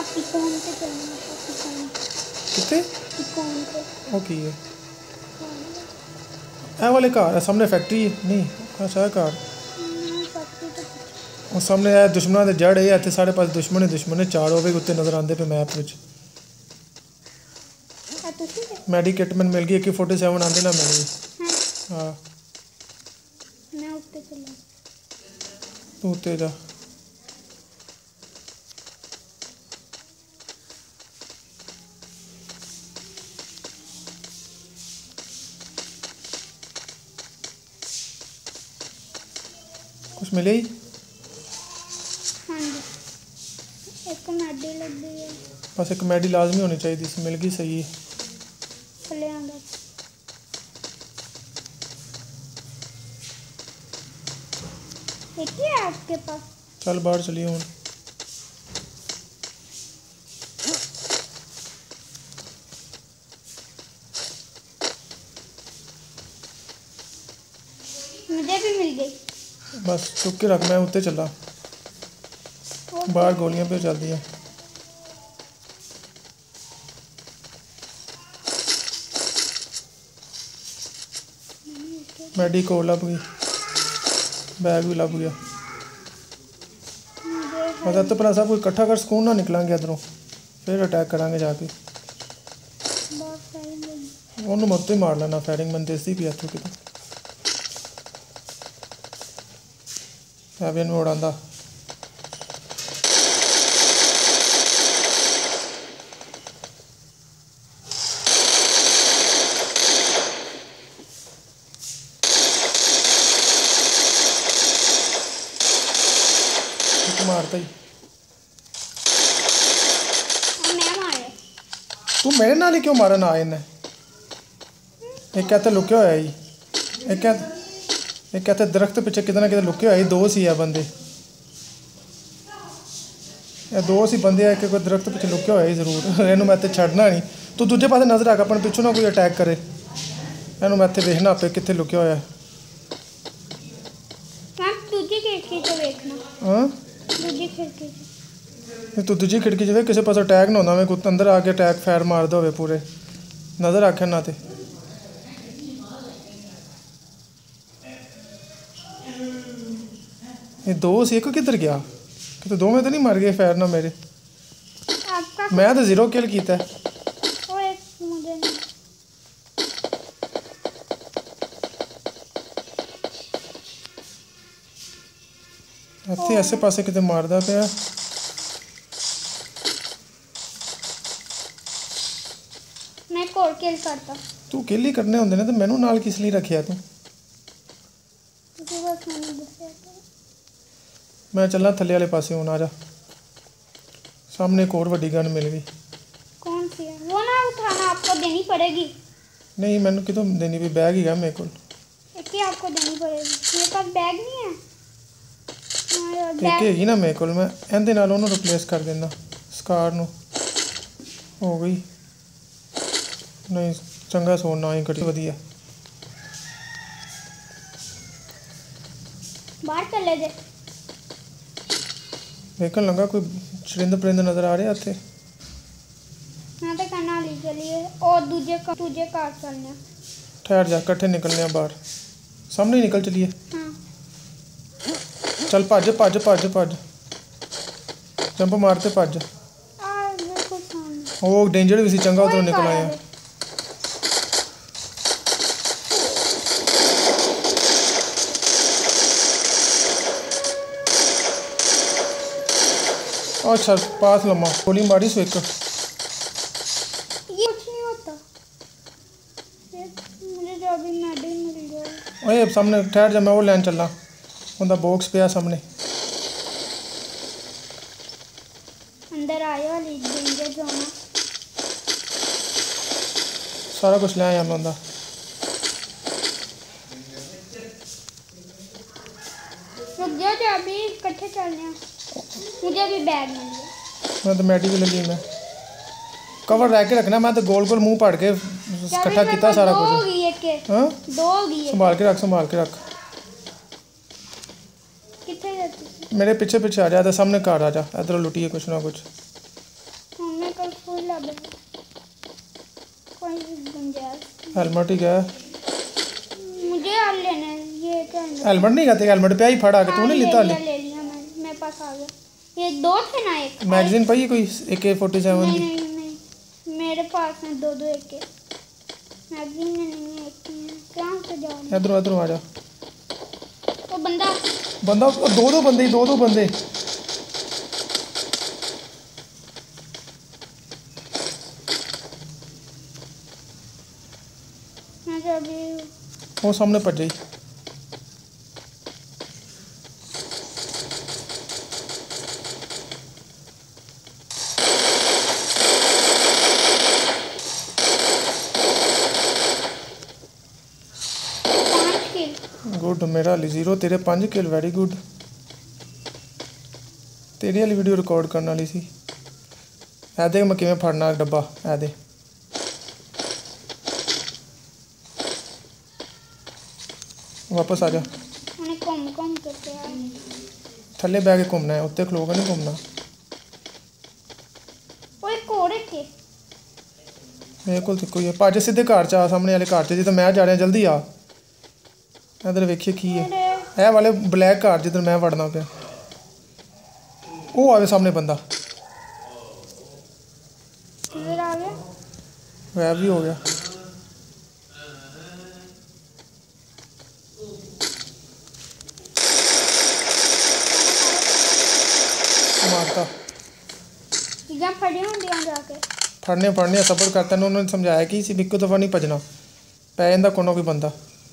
आप इकोन पे चलना, इकोन कितने इकोन पे ओके है ए वाले घर सामने फैक्ट्री नहीं अच्छा घर फैक्ट्री तो और सामने है दुश्मनों के जड़ है इतने साढ़े पास दुश्मन ही दुश्मन है चार होवे उत्ते नज़र आते पे मैप में मेडिकेट मैंने मिल गई AK-47 आंदी ना मिल गई हाँ मैं उत्ते चला तू उत्ते जा कुछ मिले ही हाँ जी एक मैडी लग गई है बस एक मैडी लाजमी होनी चाहिए थी मिल गई सही है चले आंदा एक ही है आपके पास चल बाहर चलिए हूँ मुझे भी मिल गई बस चुप के रख मैं उत्ते चला बाहर गोलियां पे चल दी हैं मैडी को लग गई बैग भी लग गया मतलब तो भला सब कुछ इकट्ठा कर सुकून ना निकलेंगे इधरों फिर अटैक करांगे जाके उन्होंने मत ही मार लेना फायरिंग मन देसी भी इतों कितों एवियन में उड़ांदा मारता ही मैं मारे तू मेरे नाल ही क्यों मारा ना इन्हें एक कहते लुके होया ही एक कहते दरख्त पिछे किते ना किते लुके होया ही दो सी है बंदे ये दो सी बंदे है कि कोई दरख्त पिछे लुके होया ही जरूर इन्हू मैं इत्थे छड्डना नहीं तू दूजे पासे नजर रख अपन पिछों ना कोई अटैक करे इन्हू मैं इत्थे वेखना आपे कित्थे लुके होया दूजी खिड़की से देखना हाँ दूजी खिड़की से तू दूजी खिड़की च किसी पास अटैक ना होंदा मैं कुछ अंदर आके अटैक फायर मारदा होवे पूरे नजर रख ना ते ये दो सी एक किधर गया कि दो में तो नहीं मर गए फायर ना मेरे आपका मैं तो 0 किल किया वो एक मुझे नहीं इत्थे ऐसे पासे किते मारदा पिया मैं कोर किल करता तू किल ही करने होंदे ने ते मैनू नाल किस लिए रखिया तू तुझे बस मैंने दस्या था मैं चलना थल्ले वाले पासे हुण आ जा सामने एक और वड्डी गन मिल गई कौन सी है वो ना उठाना आपको देनी पड़ेगी नहीं मैनू कितों देनी भी बैग ही है मेरे को एक ही आपको देनी पड़ेगी मेरे पास बैग नहीं है एक हैगी ना मेरे को मैं इहदे नाल ओनू रिप्लेस कर देना स्कार नू हो गई नहीं चंगा सोना ही कटी वधिया बाहर चले जे देखने लगा कोई चरिंद परिंद नजर आ रहे इत्थे हाँ तो करना ली चलिए और दूजे कार चलने ठहर जा कट्ठे निकलने बाहर सामने ही निकल चलिए हाँ चल भज भज भज भज जंप मारते भज बिल्कुल सामने वो डेंजर भी सी चंगा उधरों निकल आया अच्छा पास लम्मा गोली मारी सो एक ये कुछ नहीं होता मुझे जो अभी मेडल मिल गया ओए सामने ठहर जा मैं वो लैन चलना उनका बॉक्स पिया सामने अंदर आया वाली डेंजर जोन सारा कुछ ले आया मैं उनका रुक जाओ जो अभी इकट्ठे चलने हैं मुझे भी बैग मिल गया मैं तो मैडी भी ले ली मैं कवर रह के रखना मैं तो गोल गोल मुंह पाड़ के इकट्ठा किया सारा कुछ हाँ संभाल के रख कितने जाती मेरे पीछे पीछे आ जा सामने कार आ जा इधर लुटिए कुछ ना कुछ हेलमेट ही क्या? मुझे और लेना है ये क्या है? हेलमेट नहीं कहते, हेलमेट पे ही फड़ा के तूने लिया ले। ले लिया मैं, मेरे पास आ गया। ये दो थे ना, एक मैगजीन पाई कोई AK-47 नहीं दी? नहीं नहीं, मेरे पास है दो दो एक मैगजीन में नहीं है, एक ही है। कहाँ से जाऊँ? इधर इधर आ जा। वो बंदा दो बंदे मैं तो अभी वो सामने पड़ जाई। गुड, मेरा वाली 0, तेरे 5 किल, वेरी गुड। तेरी वाली वीडियो रिकॉर्ड करने वाली सी। ऐ देख मैं किवें फड़ना डब्बा, ऐ दे। वापस आ जा। उन्हें घूम करके आया। थल्ले बह के घूमना है, उत्ते खलो के नहीं घूमना। वो एक कोड़े थे मेरे को तो कोई भज सीधे घर च आ, सामने वाले घर च। जिधर मैं जा रहा जल्दी आ। इधर वेखिए की है, ए वाले ब्लैक घर जिधर मैं वड़ना पे। वो आवे सामने बंदा, इधर आ गया। वह भी हो गया। मारता चीज़ां फड़ी होंदियां जाके। फड़ने सबर करता ने। उन्होंने समझाया कि इसी इक्को दफ़ा नहीं भजना, पै जाता कोनो कोई बंदा।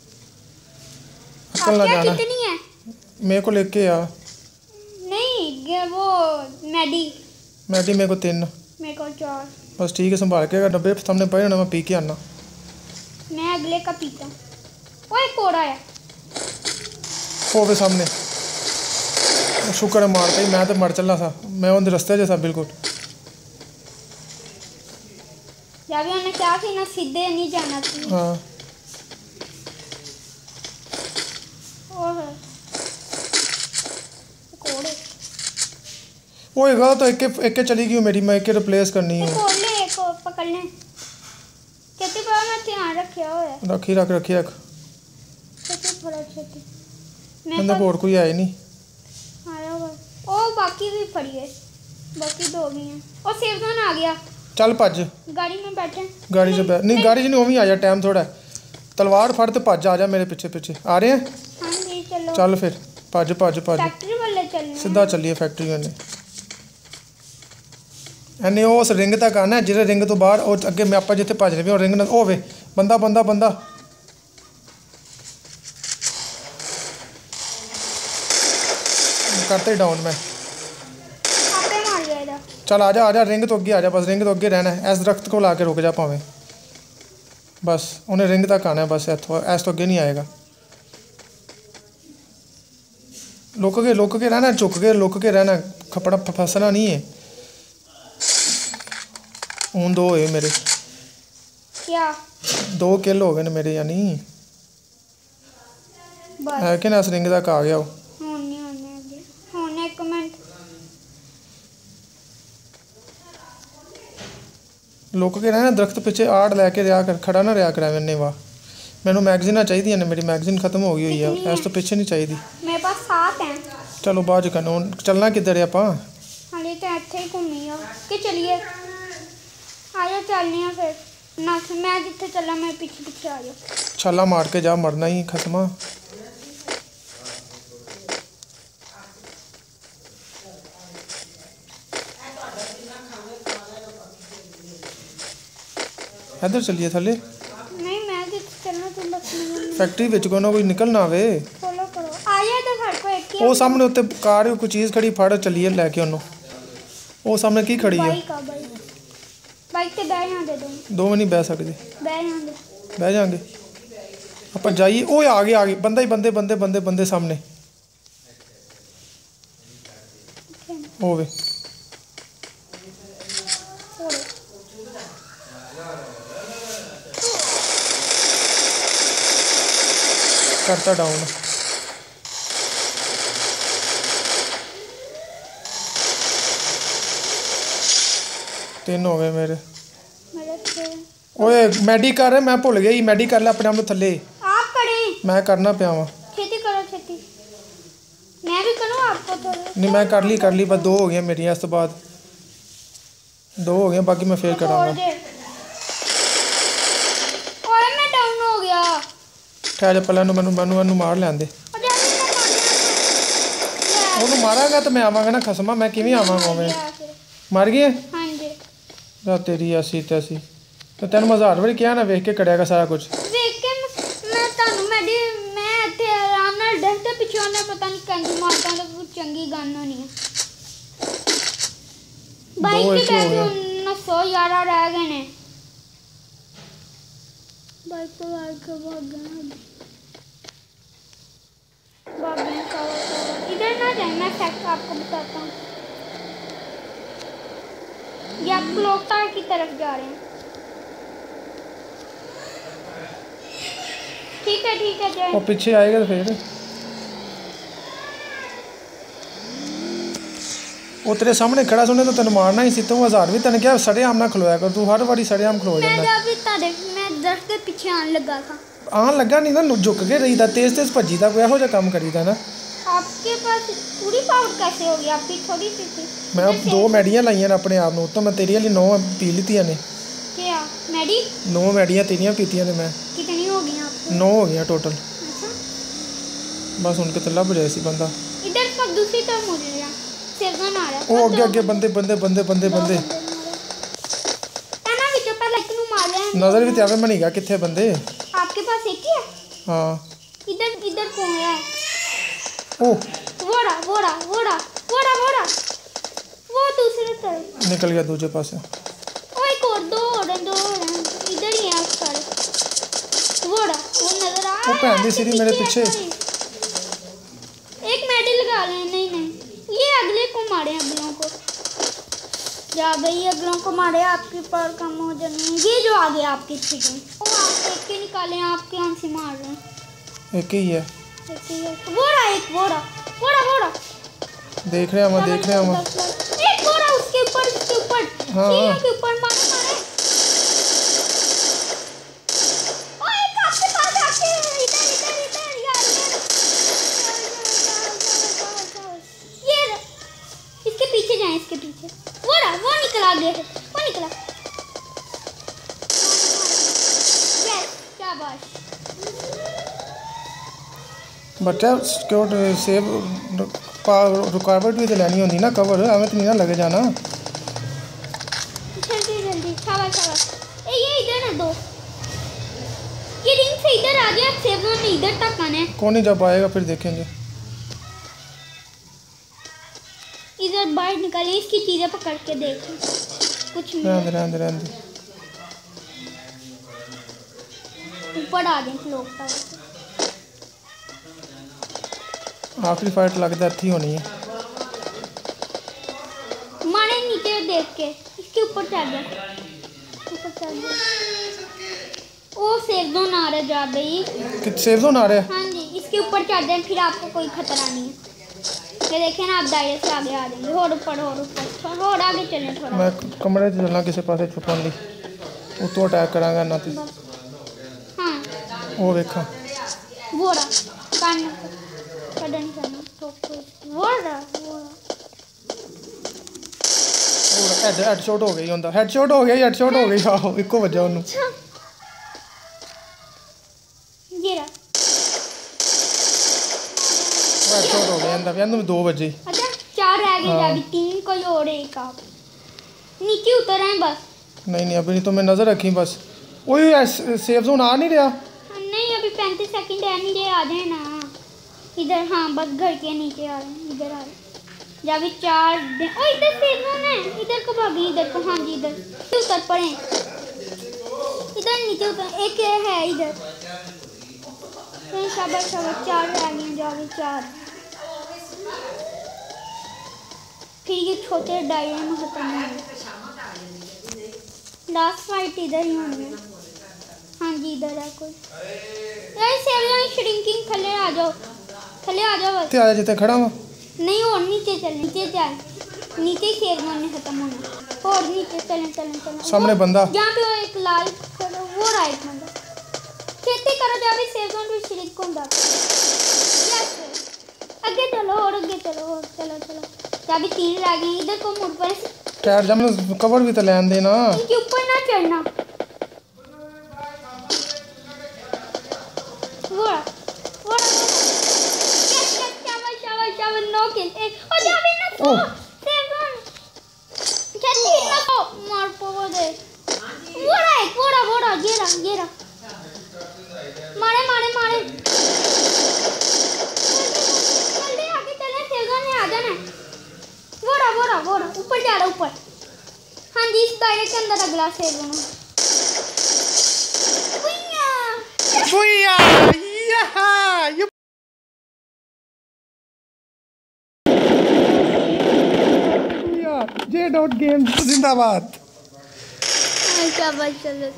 अकल ना जाना। कितनी है? मेरे को लेके आ। नहीं वो मैडी मेरे को 3। मेरे को 4। बस ठीक है, संभाल के। अगर डब्बे सामने पड़े होना मैं पी के आना। मैं अगले का पीता हूँ। वो एक कोड़ा है होवे सामने। शुक्र है मारता ही, मैं तो मर चलना था। मैं उन रस्ते जैसा बिल्कुल। जब उन्हें क्या थी ना, सीधे नहीं जाना चाहिए। हाँ कोड़े वो एक तो एक चली गई मेरी। मैं एक रिप्लेस करनी है। एक पकड़ ले। कितने बार मैं ध्यान रखा हुआ है। रखी रख। थोड़ा छेती अंदर और कोई है नहीं। आया हुआ। ओ बाकी भी पड़ी है, बाकी 2 भी हैं। और सेफ जोन आ गया। चल भज। गाड़ी में बैठे। गाड़ी से बैठ नहीं, गाड़ी से नहीं, वो भी आ जा, टाइम थोड़ा है। तलवार फड़ ते भज, आ जा मेरे पीछे आ रहे हैं। हाँ जी चलो। चल फिर भज। फैक्ट्री वाले चलने। सीधा चलिए फैक्ट्री वाले। एने उस रिंग तक आना, जिहड़े रिंग तो बाहर वो अगे मैं आप जिथे भज रहे रिंग ना होवे। बंदा करते डाउन मैं। आपे मार गया इधर। चल आ जा रिंग तो अगे आ जा। बस रिंग तो अगे रहना है। इस दरख्त को ला के रुक जा भावें। बस उन्हें रिंग तक आना है। बस इतों इस तो अगे नहीं आएगा। लुक के रहना, लुक के रहना। खपड़ा फसना नहीं है। हूँ 2 होए मेरे। क्या 2 किल हो गए ने मेरे, यानी बस है कि ना। इस रिंग तक आ गया वो। होने 1 मिनट। लुक के रहना, दरख्त पीछे आड़ लैके रहा कर, खड़ा ना रहा करा। मैंने वाह मैनू मैगजीना चाहिए ने। मेरी मैगजीन खत्म हो गई हुई है। इस तो पीछे नहीं चाहिए। मेरे पास 7 हैं। चलो बाद करना। चलना किधर है आप? हाले तो इत्थे ही घूमी हो कि चलिए आ जाओ। चलने हैं फिर ना। मैं जिथे चला मैं पीछे आ जाओ। छाला मार के जा, मरना ही खसमा। इधर चलिए थले। नहीं मैं जिथे चलना तुम बस फैक्ट्री विच कोई निकलना आवे। फॉलो करो। आ जाए तो घर को एक ही वो सामने उत्ते कार कोई चीज़ खड़ी, फड़ चलिए लैके उन्होंने। वो सामने की खड़ी है? बाइक ते बह जांदे 2 नहीं बह सकते। बह जाएंगे आप जाइए। वो आ गए बंदे सामने होवे। करता डाउन। तीन हो गए मेरे। ओए मैडी कर, मैं भुल गई, मैडी कर ले अपने आप में थले। आप करें, मैं करना पिया वा। खेती करो खेती। मैं भी करूँ आपको थोड़ा? नहीं मैं कर ली, बस 2 हो गई मेरी, इस तो बाद 2 हो गई, बाकी मैं फिर करांगा। ओए मैं डाउन हो गया। ठहर पहले मैनू मार लैन दे। ਉਹਨੂੰ ਮਾਰਾਂਗਾ ਤੇ ਮੈਂ ਆਵਾਂਗਾ ਨਾ ਖਸਮਾ, ਮੈਂ ਕਿਵੇਂ ਆਵਾਂਗਾ ਮੈਂ? ਮਰ ਗਈ? ਹਾਂਜੀ। ਰਾ ਤੇਰੀ ਅਸੀਂ ਤੇ ਅਸੀਂ ਤੇ ਤੈਨੂੰ ਮੈਂ 1000 ਵਾਰੀ ਕਿਹਾ ਨਾ ਵੇਖ ਕੇ ਕਰਿਆਗਾ ਸਾਰਾ ਕੁਝ। ਵੇਖ ਕੇ ਮੈਂ ਤੁਹਾਨੂੰ ਮੈਂ ਇੱਥੇ ਆਰਾਮ ਨਾਲ ਡਰਦੇ ਪਿੱਛੋਂ ਨਾ ਪਤਾ ਨਹੀਂ ਕੰਦੀ ਮਾਰਦਾ ਤਾਂ ਕੋਈ ਚੰਗੀ ਗੱਲ ਹੋਣੀ ਹੈ। ਬਾਈਕ ਤੇ ਬੈਠ ਨਾ 100 11 ਰਹਿ ਗਏ ਨੇ। बाइक पे भाग के भाग गया। इधर ना जाए, मैं फैक्ट आपको बताता हूँ। ये आप क्लॉक टावर की तरफ जा रहे हैं। ठीक है जाए। वो पीछे आएगा तो फिर वो तेरे सामने खड़ा सुने तो तेन मारना ही सी। तू 1000 भी तेन क्या सरेआम ना खलोया कर, तू हर बारी सरेआम खलो जाता। मैं दरख्त के पीछे आने लगा था। आन लगा नहीं ना, झुक के रहीदा, तेज भजीदा, कोई यहो जिहा काम करीदा ना। आपके पास पूरी पावर कैसे हो गई? आपकी थोड़ी सी थी। मैं 2 मैडियां लाइयां अपने आप में, तो मैं तेरी वाली 9 पी लीतियां ने। क्या मैडी? 9 मैडियां तेरियां पीतियां ने मैं। कितनी हो गई आपकी? 9 हो गई टोटल। अच्छा बस उनके तो लभ जाए सी बंदा। इधर कब दूसरी तरफ मुड़ रहा सेवन आ रहा है। ओ आगे बंदे एना विचों पहले एक नु मार ले। नजर भी ते आवे मनी गया किथे बंदे। आपके पास एक ही है? हां इधर कौन है? ओ वोड़ा वो दूसरी तरफ निकल गया दूसरे पासे। ओ एक और दो इधर ही है सारे। वो नजर आ रहा है। वो भैन दी सीरी मेरे पीछे। एक मेडल लगा ले। नहीं ये अगले को मारे, अगलों को जा गई, अगलों को मारे, आपकी पावर कम हो जानी। ये जो आगे आपके ठीक है वो आप देख के निकाले, आपके यहाँ से मार रहे हैं। एक ही है वोड़ा देख रहे हैं एक वोड़ा उसके ऊपर हाँ के ऊपर मारे। ओ एक आपके पास आके इधर यार ये इसके पीछे जाए, इसके पीछे वो निकला आगे, वो निकला। शाबाश बच्चा सिक्योर सेव रुकावट भी तो लैनी होंगी ना, कवर एवं तो नहीं ना लगे जाना। जल्दी शाबाश। ये इधर है 2, ये रिंग से इधर आ गया। सेव ने इधर तक आना है। कौन ही जब आएगा फिर देखेंगे। इधर बाहर निकालिए, इसकी चीजें पकड़ के देखें कुछ रहने दे। ऊपर आ गए लोग टावर। आखिरी फाइट लगता अच्छी होनी है। मारे नीचे देख के, इसके ऊपर चढ़ गया। ओ सेफ जोन आ रहा जा गई। सेफ जोन आ रहा है? हाँ जी, इसके ऊपर चढ़ जाए फिर आपको कोई खतरा नहीं है। ये देखें ना, आप दायरे से आगे आ जाएंगे। और ऊपर आगे चलें थोड़ा। मैं कमरे से चलना किसी पासे छुपन ली उतो अटैक करांगा ना ते। हाँ वो देखा वोड़ा कान कदन करना तो वोड़ा हेडशॉट हो गई होंदा। हेडशॉट हो गई आहो इको वजह ओनू। ये रहा हेडशॉट हो गया अंदर में 2 बजे। अच्छा 4 रह गए अभी 3 कोई और एक आप नीचे उतर आए बस। नहीं अभी नहीं तो मैं नजर रखी बस। ओए सेफ जोन आ नहीं रहा। नहीं अभी 35 सेकंड है, नीचे आ जाए ना इधर। हाँ बस घर के नीचे आ रहे हैं, इधर आ रहे जब 4 ओ इधर सेफ जोन है। इधर को भागी, इधर को। हाँ जी इधर उतर पड़े, इधर नीचे उतर। एक है इधर। शाबाश 4 रह गए जावे 4। फिर ये छोटे डायरे में खत्म हो गए। लास्ट फाइट इधर ही होनी है। हाँ जी इधर है कोई। यार सेव श्रिंकिंग थले आ जाओ बस। ते आ जिते खड़ा हूं। नहीं और नीचे चल नीचे सेव जोन ने खत्म होना। और नीचे चलें। सामने बंदा जहाँ पे वो एक लाल वो राइट बंदा खेती करो जा भी सेफ जोन भी शिरिक होंदा यस आगे चलो और आगे चलो और चलो चलो जा भी 3 रह गए इधर को मुड़ पर ठहर जा मैं कवर भी तो लेन देना इनके ऊपर ना चढ़ना वो यस यस शाबाश नो किल ओ जा भी ना ओ सेफ जोन खेती ना को मार पो दे वो गेरा मारे जल्दी आगे चले सेजोन में आ जाना वो ऊपर जा रहा ऊपर हाँ जी इस दायरे के अंदर अगला season Booyah! Yeah! You Booyah! J. Games जिंदाबाद। शाबाश चलो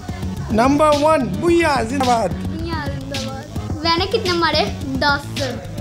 नंबर 1 Booyah जिंदाबाद। मैंने कितने मारे 10